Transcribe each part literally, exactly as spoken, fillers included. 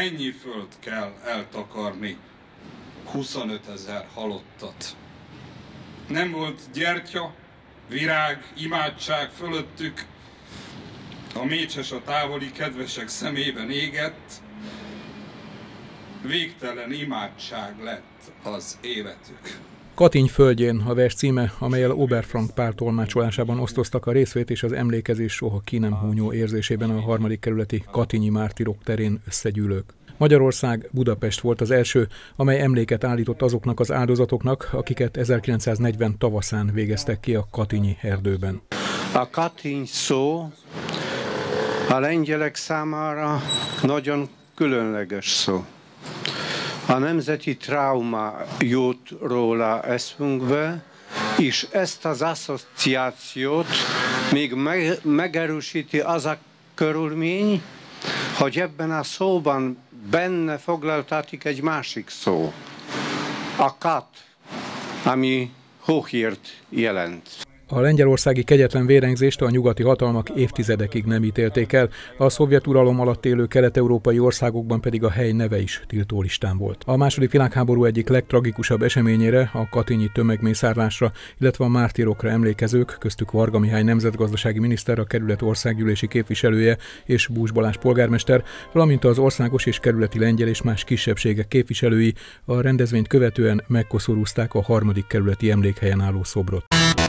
mennyi föld kell eltakarni huszonötezer halottat. Nem volt gyertya, virág, imádság fölöttük, a mécses a távoli kedvesek szemében égett, végtelen imádság lett az életük. Katiny földjén a vers címe, amellyel Oberfrank pár tolmácsolásában osztoztak a részvét és az emlékezés soha ki nem húnyó érzésében a harmadik kerületi katynyi mártírok terén összegyűlők. Magyarország, Budapest volt az első, amely emléket állított azoknak az áldozatoknak, akiket ezerkilencszáznegyven tavaszán végeztek ki a katynyi erdőben. A Katyny szó a lengyelek számára nagyon különleges szó. A nemzeti trauma jut róla eszünkbe, és ezt az asszociációt még meg, megerősíti az a körülmény, hogy ebben a szóban benne foglaltatik egy másik szó, a kat, ami hóhírt jelent. A lengyelországi kegyetlen vérengzést a nyugati hatalmak évtizedekig nem ítélték el, a szovjet uralom alatt élő kelet-európai országokban pedig a hely neve is tiltólistán volt. A második világháború egyik legtragikusabb eseményére, a katynyi tömegmészárlásra, illetve a mártírokra emlékezők, köztük Varga Mihály nemzetgazdasági miniszter, a kerület országgyűlési képviselője és Bús Balázs polgármester, valamint az országos és kerületi lengyel és más kisebbségek képviselői a rendezvényt követően megkoszorúzták a harmadik kerületi emlékhelyen álló szobrot.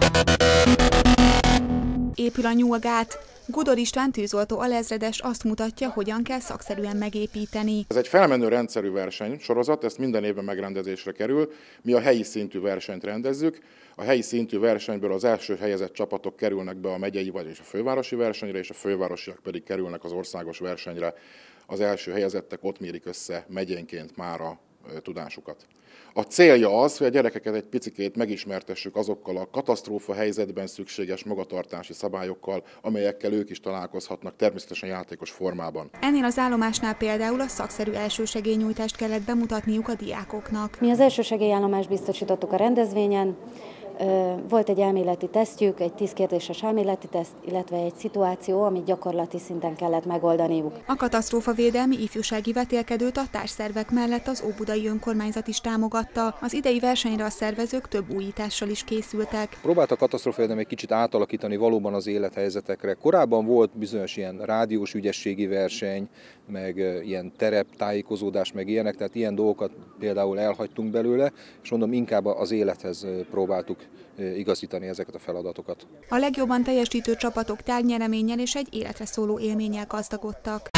Épül a nyulgát. Godor István tűzoltó alezredes azt mutatja, hogyan kell szakszerűen megépíteni. Ez egy felmenő rendszerű versenysorozat, ezt minden évben megrendezésre kerül. Mi a helyi szintű versenyt rendezzük. A helyi szintű versenyből az első helyezett csapatok kerülnek be a megyei, vagyis a fővárosi versenyre, és a fővárosiak pedig kerülnek az országos versenyre. Az első helyezettek ott mérik össze megyénként már a tudásukat. A célja az, hogy a gyerekeket egy picikét megismertessük azokkal a katasztrófa helyzetben szükséges magatartási szabályokkal, amelyekkel ők is találkozhatnak, természetesen játékos formában. Ennél az állomásnál például a szakszerű elsősegélynyújtást kellett bemutatniuk a diákoknak. Mi az elsősegélyállomást biztosítottuk a rendezvényen. Volt egy elméleti tesztjük, egy tíz kérdéses elméleti teszt, illetve egy szituáció, amit gyakorlati szinten kellett megoldaniuk. A katasztrófavédelmi ifjúsági vetélkedőt a társszervek mellett az óbudai önkormányzat is támogatta. Az idei versenyre a szervezők több újítással is készültek. Próbálta a katasztrófavédelmi egy kicsit átalakítani valóban az élethelyzetekre. Korábban volt bizonyos ilyen rádiós ügyességi verseny, meg ilyen tereptájékozódás, meg ilyenek, tehát ilyen dolgokat például elhagytunk belőle, és mondom, inkább az élethez próbáltuk igazítani ezeket a feladatokat. A legjobban teljesítő csapatok tárgynyereménnyel és egy életre szóló élménnyel gazdagodtak.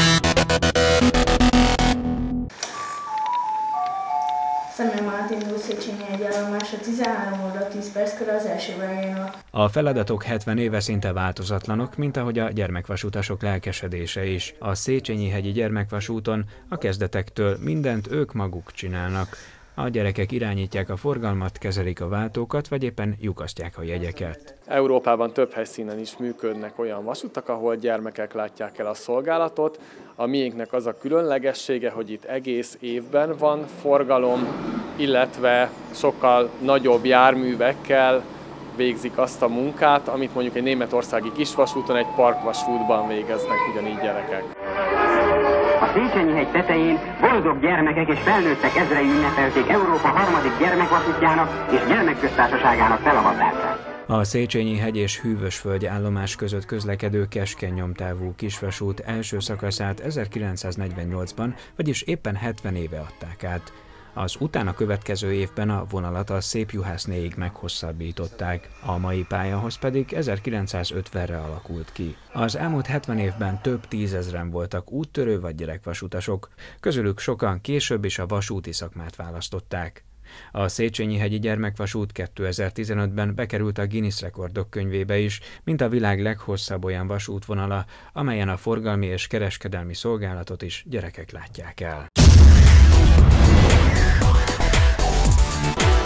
Szemő Mártin Széchenyi egyállomása tizenhárom óra tíz perckor az első vágánynak. A feladatok hetven éve szinte változatlanok, mint ahogy a gyermekvasutasok lelkesedése is. A Széchenyi-hegyi gyermekvasúton a kezdetektől mindent ők maguk csinálnak. A gyerekek irányítják a forgalmat, kezelik a váltókat, vagy éppen lyukasztják a jegyeket. Európában több helyszínen is működnek olyan vasutak, ahol gyermekek látják el a szolgálatot. A miénknek az a különlegessége, hogy itt egész évben van forgalom, illetve sokkal nagyobb járművekkel végzik azt a munkát, amit mondjuk egy németországi kisvasúton, egy parkvasútban végeznek ugyanígy gyerekek. A Széchenyi-hegy tetején boldog gyermekek és felnőttek ezrei ünnepelték Európa harmadik gyermekvasútjának és gyermekköztársaságának felavatását. A Széchenyi-hegy és Hűvösvölgy állomás között közlekedő keskeny nyomtávú kisvasút első szakaszát ezerkilencszáznegyvennyolcban, vagyis éppen hetven éve adták át. Az utána következő évben a vonalat a Szépjuhásznéig meghosszabbították, a mai pályahoz pedig ezerkilencszázötvenre alakult ki. Az elmúlt hetven évben több tízezren voltak úttörő vagy gyerekvasutasok, közülük sokan később is a vasúti szakmát választották. A Széchenyi-hegyi gyermekvasút kétezer-tizenötben bekerült a Guinness rekordok könyvébe is, mint a világ leghosszabb olyan vasútvonala, amelyen a forgalmi és kereskedelmi szolgálatot is gyerekek látják el.